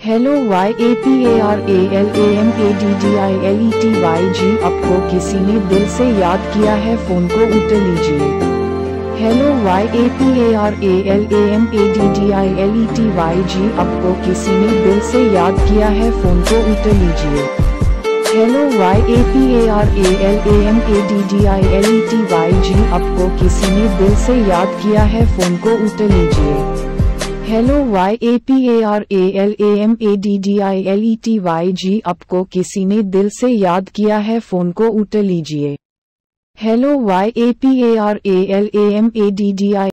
Hello YAPARALAMADDILETYG आपको किसी ने दिल से याद किया है, फोन को उठा लीजिए। हेलो YAPARALAMADDILETYG आपको किसी ने दिल से याद किया है, फोन को उठा लीजिए। हेलो YAPARALAMADDILETYG आपको किसी ने दिल से याद किया है, फोन को उठा लीजिए। हेलो YAPARALAMADDILETYG आपको किसी ने दिल से याद किया है, फोन को उठा लीजिए। Hello YAPARALAMADDI